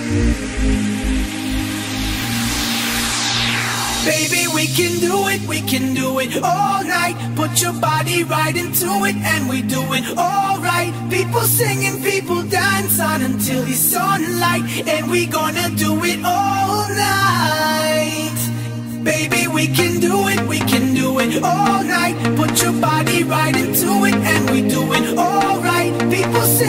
Baby, we can do it all night. Put your body right into it and we do it all right. People singing, people dance on until the sunlight, and we gonna do it all night. Baby, we can do it all night. Put your body right into it and we do it all right. People singing